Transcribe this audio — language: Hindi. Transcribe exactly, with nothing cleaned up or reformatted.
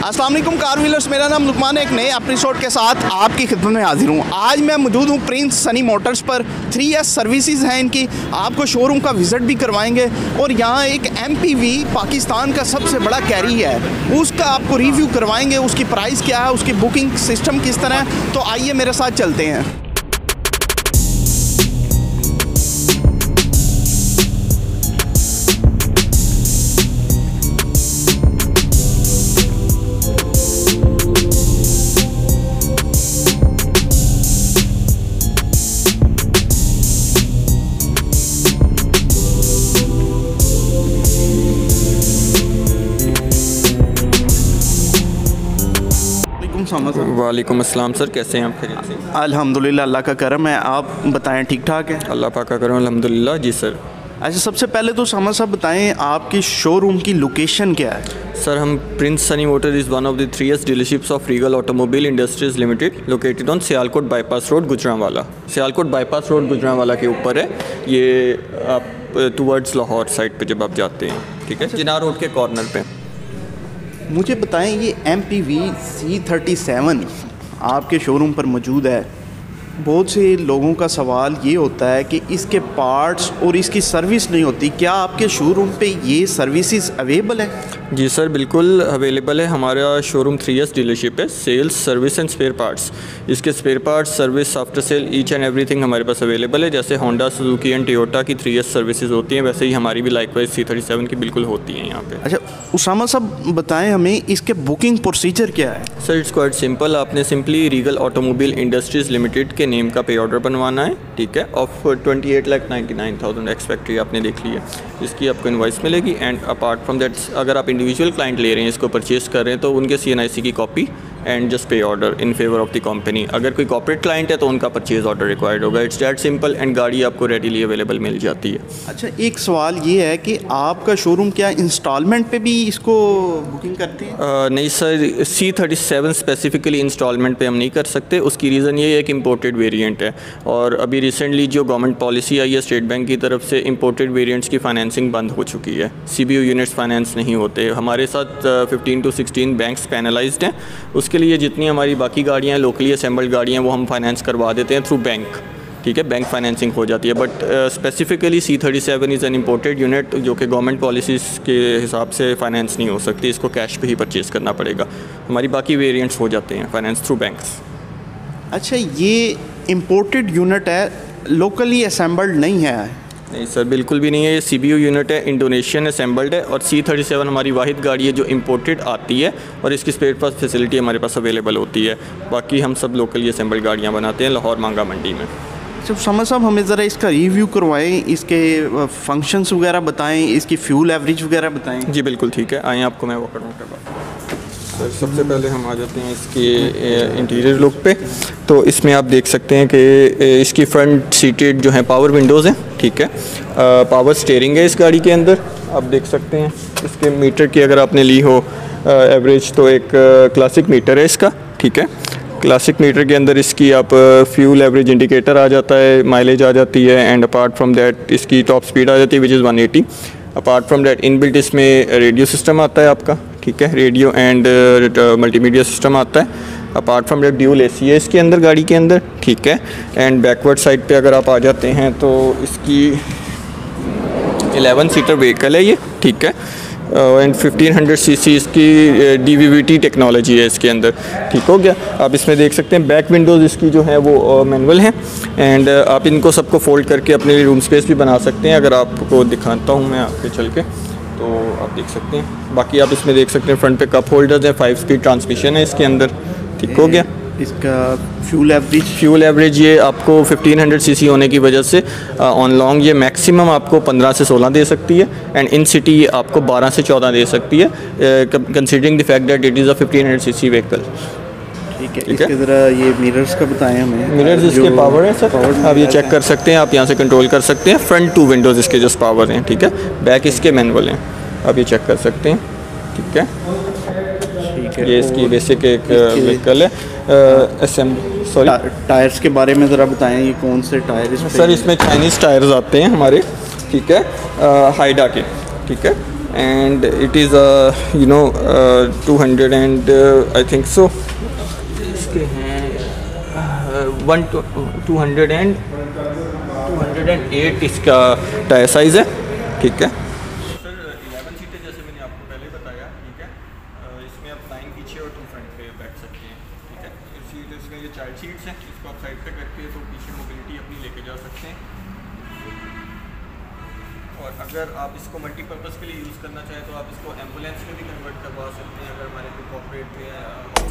अस्सलाम वालेकुम कार व्हीलर्स, मेरा नाम लुकमान है। एक नए एपिसोड के साथ आपकी खिदमत में हाजिर हूँ। आज मैं मौजूद हूँ प्रिंस सनी मोटर्स पर। थ्री एस सर्विसेज हैं इनकी, आपको शोरूम का विज़िट भी करवाएंगे और यहाँ एक एम पी वी पाकिस्तान का सबसे बड़ा कैरी है, उसका आपको रिव्यू करवाएंगे। उसकी प्राइस क्या है, उसकी बुकिंग सिस्टम किस तरह है, तो आइए मेरे साथ चलते हैं। वालेकुम अस्सलाम सर, कैसे हैं आप? खैरियत से? अल्हम्दुलिल्लाह, अल्लाह का करम है। आप बताएं, ठीक ठाक है? अल्लाह पाक का करम, अल्हम्दुलिल्लाह। जी सर। अच्छा, सबसे पहले तो सामा साहब बताएं आपकी शोरूम की लोकेशन क्या है? सर, हम Prince Sunny motor is one of the three S dealerships of Regal automobile industries limited, located on Sialkot bypass road, Gujranwala. Sialkot bypass road Gujranwala के ऊपर है ये, आप टूवर्ड्स लाहौर साइड पे जब आप जाते हैं, ठीक है, जिनार रोड के कॉर्नर पे। मुझे बताएं, ये M P V C thirty seven आपके शोरूम पर मौजूद है। बहुत से लोगों का सवाल ये होता है कि इसके पार्ट्स और इसकी सर्विस नहीं होती, क्या आपके शोरूम पे ये सर्विसेज अवेलेबल है? जी सर, बिल्कुल अवेलेबल है। हमारा शोरूम थ्री एस डीलरशिप है, sales, service and spare parts. इसके spare parts, service, after sale, each and everything हमारे पास अवेलेबल है। जैसे होंडा, सुजुकी एंड टोयोटा की थ्री एस सर्विसेज होती हैं, वैसे ही हमारी भी लाइकवाइज सी थर्टी सेवन की बिल्कुल होती हैं यहाँ पे। अच्छा उसामा साहब बताएं हमें, इसके बुकिंग प्रोसीजर क्या है? Sir, it's quite simple. आपने simply Regal automobile industries limited के नेम का पे ऑर्डर बनवाना है, ठीक है, of twenty eight lakh ninety nine thousand ex factory आपने देख ली है, इसकी आपको इनवॉइस मिलेगी। एंड अपार्ट फ्रॉम दैट, अगर आप इंडिविजुअल क्लाइंट ले रहे हैं, इसको परचेज़ कर रहे हैं, तो उनके सी एन आई सी की copy and just pay order in favour of the company. अगर कोई कॉर्पोरेट क्लाइंट है तो उनका परचेज ऑर्डर रिक्वायर्ड होगा। इट्स दैट सिंपल, एंड गाड़ी आपको रेडीली अवेलेबल मिल जाती है। अच्छा, एक सवाल ये है कि आपका शोरूम क्या इंस्टॉलमेंट पे भी इसको बुकिंग करते हैं? uh, नहीं sir, C thirty seven specifically instalment पे हम नहीं कर सकते। उसकी रीज़न ये है कि इम्पोर्टेड वेरिएंट है, और अभी रिसेंटली जो गवर्नमेंट पॉलिसी आई है स्टेट बैंक की तरफ से, इम्पोर्टेड वेरिएंट्स की फाइनेंसिंग बंद हो चुकी है। C B U units finance नहीं होते हमारे साथ। Fifteen to sixteen banks panelised हैं, उसके लिए जितनी हमारी बाकी गाड़ियाँ लोकली असेंबल्ड गाड़ियाँ वो हम फाइनेंस करवा देते हैं थ्रू बैंक, ठीक है, बैंक फाइनेंसिंग हो जाती है। But specifically C thirty seven is an imported unit जो कि गवर्नमेंट पॉलिसीज़ के हिसाब से फाइनेंस नहीं हो सकती, इसको कैश पे ही परचेज़ करना पड़ेगा। हमारी बाकी वेरिएंट्स हो जाते हैं फाइनेंस थ्रू बैंक्स। अच्छा, ये इम्पोर्टेड यूनिट है, लोकली असेंबल्ड नहीं है? नहीं सर, बिल्कुल भी नहीं है। ये सी बी यू यूनिट है, इंडोनेशियन असेंबल्ड है, और सी थर्टी सेवन हमारी वाहिद गाड़ी है जो इंपोर्टेड आती है, और इसकी स्पेयर पार्ट्स फैसिलिटी हमारे पास अवेलेबल होती है। बाकी हम सब लोकली असेंबल्ड गाड़ियाँ बनाते हैं लाहौर मांगा मंडी में। जब समझ साहब हमें ज़रा इसका रिव्यू करवाएं, इसके फंक्शंस वगैरह बताएं, इसकी फ्यूल एवरेज वगैरह बताएं। जी बिल्कुल, ठीक है, आइए आपको मैं वो करवाऊँ करवा। सर, सबसे पहले हम आ जाते हैं इसके इंटीरियर लुक पे। तो इसमें आप देख सकते हैं कि इसकी फ्रंट सीटेड जो है पावर विंडोज़ हैं, ठीक है, पावर स्टीयरिंग है इस गाड़ी के अंदर। आप देख सकते हैं इसके मीटर की अगर आपने ली हो एवरेज, तो एक क्लासिक मीटर है इसका, ठीक है। क्लासिक मीटर के अंदर इसकी आप फ्यूल एवरेज इंडिकेटर आ जाता है, माइलेज आ जाती है, एंड अपार्ट फ्रॉम दैट इसकी टॉप स्पीड आ जाती है which is one eighty. Apart from that inbuilt इसमें रेडियो सिस्टम आता है आपका, ठीक है, रेडियो एंड मल्टीमीडिया सिस्टम आता है। Apart from that dual AC है इसके अंदर, गाड़ी के अंदर, ठीक है। एंड बैकवर्ड साइड पे अगर आप आ जाते हैं तो इसकी इलेवन सीटर व्हीकल है ये, ठीक है, and fifteen hundred C C इसकी D V V T technology है इसके अंदर, ठीक हो गया। आप इसमें देख सकते हैं बैक विंडोज़ इसकी जो है वो मैनुअल हैं, एंड आप इनको सबको फोल्ड करके अपने लिए रूम स्पेस भी बना सकते हैं। अगर आपको दिखाता हूँ मैं आपके चल के, तो आप देख सकते हैं। बाकी आप इसमें देख सकते हैं फ्रंट पे कप होल्डर्स हैं, फाइव स्पीड ट्रांसमिशन है इसके अंदर, ठीक हो गया। इसका फ्यूल एवरेज फ्यूल एवरेज ये आपको फिफ्टीन हंड्रेड सीसी होने की वजह से ऑन लॉन्ग ये मैक्सिमम आपको पंद्रह से सोलह दे सकती है, एंड इन सिटी ये आपको बारह से चौदह दे सकती है, considering the fact that it is a fifteen hundred CC vehicle, ठीक है। इसके ज़रा ये मिरर्स का बताएं हमें। मिरर्स इसके पावर है सर, आप ये चेक कर सकते हैं, आप यहाँ से कंट्रोल कर सकते हैं। फ्रंट टू विंडोज़ इसके जस्ट पावर हैं, ठीक है, बैक इसके मैनुअल हैं, आप ये चेक कर सकते हैं, ठीक है। ये इसकी बेसिक एक व्हीकल है। असेंबली सॉरी टायर्स के बारे में ज़रा बताएं, ये कौन से टायर? सर, इसमें चाइनीज़ टायर्स आते हैं हमारे, ठीक है, हाइडा के, ठीक है, and it is you know two hundred and I think so इसके हैं one two hundred and two hundred and eight इसका टायर साइज़ है, ठीक है सर। इलेवन सीटें जैसे मैंने आपको पहले बताया, ठीक है। इसमें आप नाइन पीछे और टू फ्रंट पे बैठ सकते हैं, ठीक है। सीट इसमें ये चाइल्ड सीट्स हैं, इसको आप साइड पे रख के तो पीछे मोबिलिटी अपनी लेके जा सकते हैं। और अगर आप इसको मल्टीपर्पज़ के लिए यूज़ करना चाहें तो आप इसको एम्बुलेंस में भी कन्वर्ट करवा सकते हैं। अगर हमारे कोई कॉर्पोरेट में